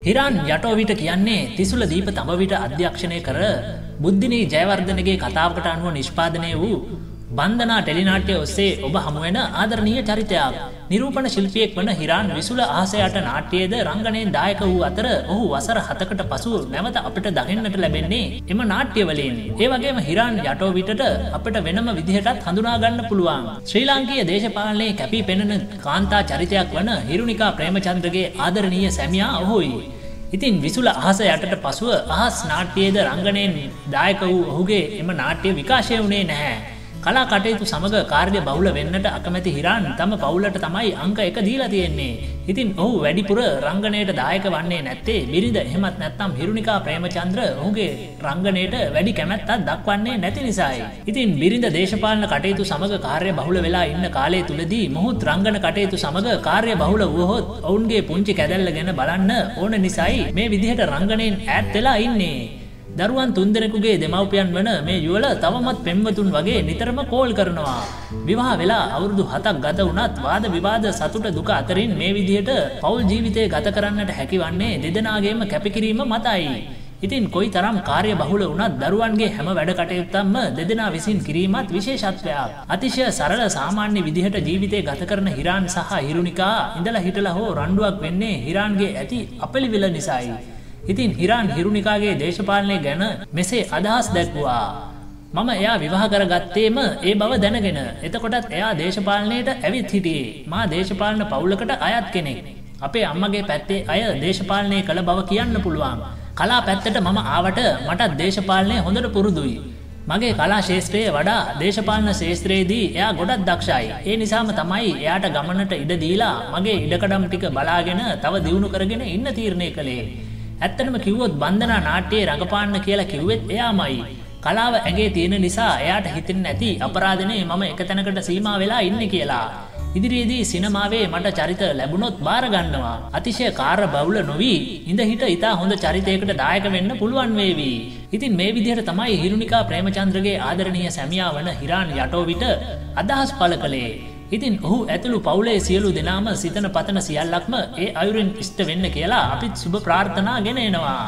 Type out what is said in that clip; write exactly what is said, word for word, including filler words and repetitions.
හිරාන් යටෝවිට කියන්නේ තිසුල දීප තඹවිට අධ්‍යක්ෂණය කර බුද්ධිනී ජයවර්ධනගේ කතාවකට අනුව නිෂ්පාදනය වූ බන්ධනා ටෙලිනාට්‍ය ඔස්සේ ඔබ හමුවෙන ආදරණීය චරිතයක්. නිරූපණ ශිල්පියෙක් වන හිරාන් විසුල අහසයට නාට්‍යයේද රංගනයෙන් දායක වූ අතර ඔහු වසර හතකට පසු නැවත අපිට දකින්නට ලැබෙන්නේ එම නාට්‍යවලින්. ඒ වගේම හිරාන් යටෝවිටට අපිට වෙනම විදිහටත් හඳුනා ගන්න පුළුවන්. ශ්‍රී ලාංකීය දේශපාලනයේ කැපී පෙනෙන කාන්තා චරිතයක් වන හිරුනිකා ප්‍රේමචන්ද්‍රගේ ආදරණීය සැමියා ඔහුයි. ඉතින් විසුල අහස යටට පසුව අහස් නාට්‍යයේද රංගනයෙන් දායක වූ ඔහුගේ එම නාට්‍ය විකාශය වුණේ නැහැ. කලා කටයුතු සමග කාර්ය බහුල වෙන්නට අකමැති හිරාන් තම පවුලට තමයි අංක එක දීලා තියෙන්නේ. ඉතින් ඔහු වැඩිපුර රංගනයට දායක වන්නේ නැත්තේ බිරිඳ එහෙමත් නැත්නම් හිරුනිකා ප්‍රේමචන්ද්‍ර ඔහුගේ රංගනයට වැඩි කැමැත්තක් දක්වන්නේ නැති නිසායි. ඉතින් බිරිඳ දේශපාලන කටයුතු සමග කාර්ය බහුල වෙලා ඉන්න කාලය තුලදී මොහුත් රංගන කටයුතු සමග කාර්ය බහුල වුවහොත් ඔවුන්ගේ පුංචි කැදැල්ල ගැන බලන්න ඕන නිසායි මේ විදිහට රංගනයෙන් ඈත් වෙලා ඉන්නේ. දරුවන් තුන්දෙනෙකුගේ දෙමව්පියන් වන මේ යුවල තවමත් පෙම්වතුන් වගේ නිතරම කෝල් කරනවා. විවාහ වෙලා අවුරුදු හතක් ගත වුණත් වාද විවාද සතුට දුක අතරින් මේ විදිහට පෞල් ජීවිතය ගත කරන්නට හැකිවන්නේ දෙදෙනාගේම කැපකිරීම මතයි. ඉතින් කොයි තරම් කාර්ය බහුල වුණත් දරුවන්ගේ හැම වැඩ කටයුත්තක්ම දෙදෙනා විසින් කිරීමත් විශේෂත්වයක්. අතිශය සරල සාමාන්‍ය විදිහට ජීවිතය ගත කරන හිරාන් සහ හිරුනිකා ඉඳලා හිටලා හෝ රණ්ඩුවක් වෙන්නේ හිරාන්ගේ ඇති අපලිවිල නිසායි. ඉතින් හිරාන් හිරුනිකාගේ දේශපාලනය ගැන මෙසේ අදහස් දැක්වුවා. මම එයා විවාහ කරගත්තේම ඒ බව දැනගෙන. එතකොටත් එයා දේශපාලනයට ඇවිත් හිටියේ. මා දේශපාලන පවුලකට අයත් කෙනෙක්. අපේ අම්මගේ පැත්තේ අය දේශපාලනය කළ බව කියන්න පුළුවන්. කලා පැත්තට මම ආවට මටත් දේශපාලනය හොඳට පුරුදුයි. මගේ කලා ශේෂ්ත්‍රයේ වඩා දේශපාලන ශේෂ්ත්‍රයේදී එයා ගොඩක් දක්ෂයි. ඒ නිසාම තමයි එයාට ගමනට ඉඩ දීලා මගේ ඉඩකඩම් ටික බලාගෙන තව දියුණු කරගෙන ඉන්න තීරණය කළේ. ඇත්තටම කිව්වොත් බන්ධනා නාට්‍යයේ රඟපාන්න කියලා කිව්වෙත් එයාමයි. කලාව ඇගේ තියෙන නිසා එයාට හිතෙන්නේ නැති අපරාධනේ මම එක තැනකට සීමා වෙලා ඉන්නේ කියලා. ඉදිරියේදී සිනමාවේ මට චරිත ලැබුණොත් බාර ගන්නවා. අතිශය කාර්ය බහුල නොවි ඉඳ හිට ඉතා හොඳ චරිතයකට දායක වෙන්න පුළුවන් වේවි. ඉතින් මේ විදිහට තමයි හිරුනිකා ප්‍රේමචන්ද්‍රගේ ආදරණීය සැමියා වන හිරාන් යටෝවිට අදහස් පළ කළේ. ඉතින් ඔහු ඇතුළු පවුලේ සියලු දෙනාම සිතන පතන සියල්ලක්ම ඒ අයුරින් ඉෂ්ට වෙන්න කියලා අපිත් සුබ ප්‍රාර්ථනා ගෙන එනවා.